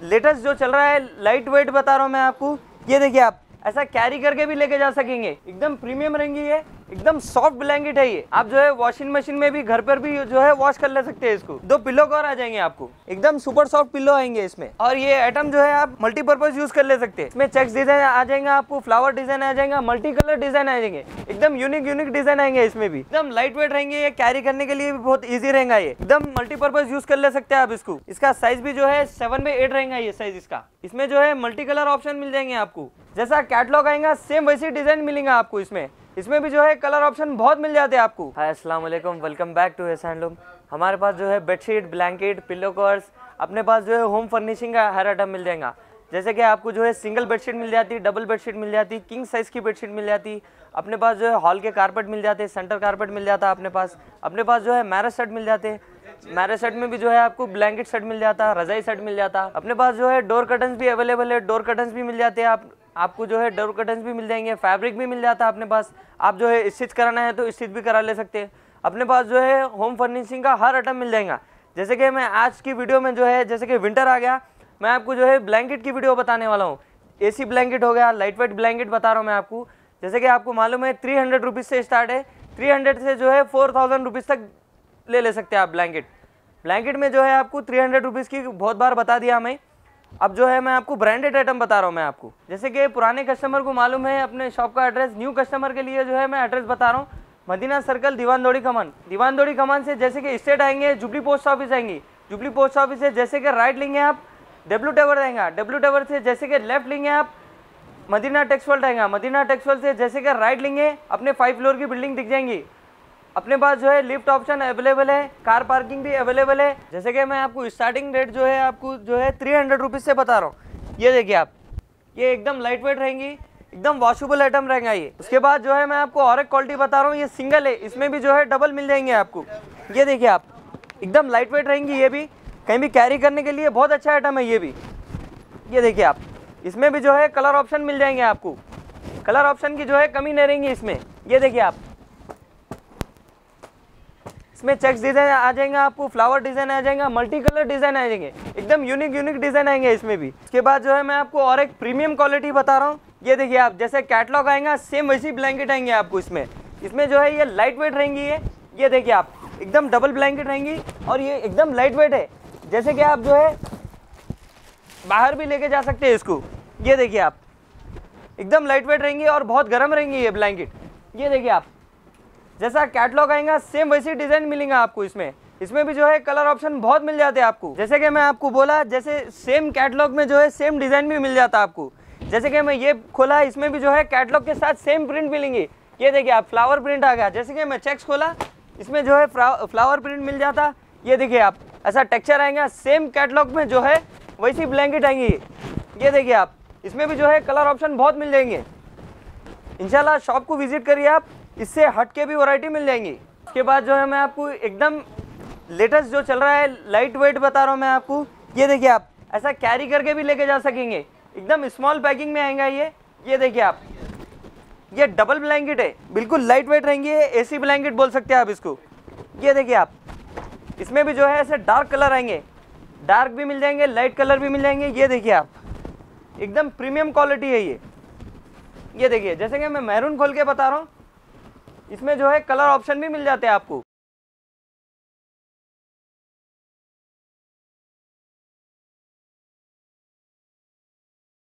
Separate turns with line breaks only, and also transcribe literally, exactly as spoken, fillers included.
Latest जो चल रहा है लाइट वेट बता रहा हूँ मैं आपको। ये देखिए आप ऐसा कैरी करके भी लेके जा सकेंगे, एकदम प्रीमियम रहेंगी ये, एकदम सॉफ्ट ब्लैंकेट है ये। आप जो है वॉशिंग मशीन में भी घर पर भी जो है वॉश कर ले सकते हैं इसको। दो पिलो कवर आ जाएंगे आपको, एकदम सुपर सॉफ्ट पिलो आएंगे इसमें। और ये आइटम जो है आप मल्टीपर्पज यूज कर ले सकते हैं। इसमें चेक्स डिजाइन आ जाएगा आपको, फ्लावर डिजाइन आ जाएगा, मल्टी कलर डिजाइन आ जाएंगे, एकदम यूनिक यूनिक डिजाइन आएंगे इसमें भी। एकदम लाइट वेट रहेंगे ये, कैरी करने के लिए भी बहुत ईजी रहेगा ये, एकदम मल्टीपर्पज यूज कर ले सकते हैं आप इसको। इसका साइज भी जो है सेवन बाई एट रहेगा ये साइज इसका। इसमें जो है मल्टी कलर ऑप्शन मिल जाएंगे आपको, जैसा कैटलॉग आएगा सेम वैसी डिजाइन मिलेगा आपको इसमें। इसमें भी जो है कलर ऑप्शन बहुत मिल जाते हैं आपको। हाय अस्सलाम वालेकुम, welcome back to S handloom. हमारे पास जो है बेडशीट, ब्लैंकेट, पिलो कवर्स, अपने पास जो है होम फर्निशिंग का हर आइटम मिल जाएगा। जैसे कि आपको जो है सिंगल बेडशीट मिल जाती, डबल बेडशीट मिल जाती, किंग साइज की बेडशीट मिल जाती। अपने पास जो है हॉल के कारपेट मिल जाते, सेंटर कारपेट मिल जाता अपने पास। अपने पास जो है मैरेज सेट मिल जाते, मैरेज सेट में भी जो है आपको ब्लैंकेट सेट मिल जाता, रजाई सेट मिल जाता। अपने पास जो है डोर कर्टन्स भी अवेलेबल है, डोर कर्टन्स भी मिल जाते हैं आप आपको जो है डोर कर्टन्स भी मिल जाएंगे, फैब्रिक भी मिल जाता है अपने पास। आप जो है स्टिच कराना है तो स्टिच भी करा ले सकते हैं। अपने पास जो है होम फर्निशिंग का हर आइटम मिल जाएगा। जैसे कि मैं आज की वीडियो में जो है, जैसे कि विंटर आ गया, मैं आपको जो है ब्लैंकेट की वीडियो बताने वाला हूँ। एसी ब्लैंकेट हो गया, लाइट वेट ब्लैंकेट बता रहा हूँ मैं आपको। जैसे कि आपको मालूम है थ्री हंड्रेड रुपीज़ से स्टार्ट है, थ्री हंड्रेड से जो है फोर थाउजेंड रुपीज़ तक ले ले सकते हैं आप ब्लैंकेट। ब्लैंकेट में जो है आपको थ्री हंड्रेड रुपीज़ की बहुत बार बता दिया मैं। अब जो है मैं आपको ब्रांडेड आइटम बता रहा हूँ मैं आपको। जैसे कि पुराने कस्टमर को मालूम है अपने शॉप का एड्रेस, न्यू कस्टमर के लिए जो है मैं एड्रेस बता रहा हूँ। मदीना सर्कल, दीवान दौड़ी कमान। दीवान दौड़ी कमान से जैसे कि स्टेट आएंगे, जुबली पोस्ट ऑफिस आएंगी। जुबली पोस्ट ऑफिस से जैसे कि राइट लेंगे आप, डब्ल्यू टावर आएगा। डब्ल्यू टावर से जैसे कि लेफ्ट लेंगे आप, मदीना टेक्सवर्ल्ड आएगा। मदीना टेक्सवर्ल्ड से जैसे कि राइट लेंगे, अपने फाइव फ्लोर की बिल्डिंग दिख जाएंगी। अपने पास जो है लिफ्ट ऑप्शन अवेलेबल है, कार पार्किंग भी अवेलेबल है। जैसे कि मैं आपको स्टार्टिंग रेट जो है आपको जो है थ्री हंड्रेड रुपीज़ से बता रहा हूँ। ये देखिए आप, ये एकदम लाइट वेट रहेंगी, एकदम वॉशेबल आइटम रहेगा ये। उसके बाद जो है मैं आपको और एक क्वालिटी बता रहा हूँ, ये सिंगल है, इसमें भी जो है डबल मिल जाएंगे आपको। ये देखिए आप, एकदम लाइट वेट रहेंगी ये भी, कहीं भी कैरी करने के लिए बहुत अच्छा आइटम है ये भी। ये देखिए आप, इसमें भी जो है कलर ऑप्शन मिल जाएंगे आपको, कलर ऑप्शन की जो है कमी नहीं रहेंगी इसमें। ये देखिए आप, इसमें चेक्स डिजाइन आ जाएगा आपको, फ्लावर डिजाइन आ जाएगा, मल्टी कलर डिजाइन आ जाएंगे, एकदम यूनिक यूनिक डिजाइन आएंगे इसमें भी। इसके बाद जो है मैं आपको और एक प्रीमियम क्वालिटी बता रहा हूँ। ये देखिए आप, जैसे कैटलॉग आएगा सेम वैसी ब्लैंकेट आएंगे आपको इसमें। इसमें जो है ये लाइट वेट रहेंगी ये। ये देखिए आप, एकदम डबल ब्लैंकेट रहेंगी और ये एकदम लाइट वेट है। जैसे कि आप जो है बाहर भी लेके जा सकते हैं इसको। ये देखिए आप, एकदम लाइट वेट रहेंगी और बहुत गर्म रहेंगी ये ब्लैंकेट। ये देखिए आप, जैसा कैटलॉग आएगा सेम वैसी डिजाइन मिलेगा आपको इसमें। इसमें भी जो है कलर ऑप्शन बहुत मिल जाते हैं आपको। जैसे कि मैं आपको बोला, जैसे सेम कैटलॉग में जो है सेम डिजाइन भी मिल जाता है आपको। जैसे कि मैं ये खोला, इसमें भी जो है कैटलॉग के साथ सेम प्रिंट मिलेंगी। ये देखिए आप, फ्लावर प्रिंट आ गया। जैसे कि मैं चेक्स खोला, इसमें जो है फ्लावर प्रिंट मिल जाता। ये देखिए आप, ऐसा टेक्सचर आएगा, सेम कैटलॉग में जो है वैसी ब्लैंकेट आएंगी। ये देखिए आप, इसमें भी जो है कलर ऑप्शन बहुत मिल जाएंगे। इंशाल्लाह शॉप को विजिट करिए आप, इससे हट के भी वैरायटी मिल जाएंगी। उसके बाद जो है मैं आपको एकदम लेटेस्ट जो चल रहा है लाइट वेट बता रहा हूँ मैं आपको। ये देखिए आप, ऐसा कैरी करके भी लेके जा सकेंगे, एकदम स्मॉल पैकिंग में आएगा ये। ये देखिए आप, ये डबल ब्लैंकेट है, बिल्कुल लाइट वेट रहेंगी, एसी ब्लैंकेट बोल सकते हैं आप इसको। ये देखिए आप, इसमें भी जो है ऐसे डार्क कलर आएंगे, डार्क भी मिल जाएंगे, लाइट कलर भी मिल जाएंगे। ये देखिए आप, एकदम प्रीमियम क्वालिटी है ये। ये देखिए, जैसे कि मैं मैरून खोल के बता रहा हूँ, इसमें जो है कलर ऑप्शन भी मिल जाते हैं आपको।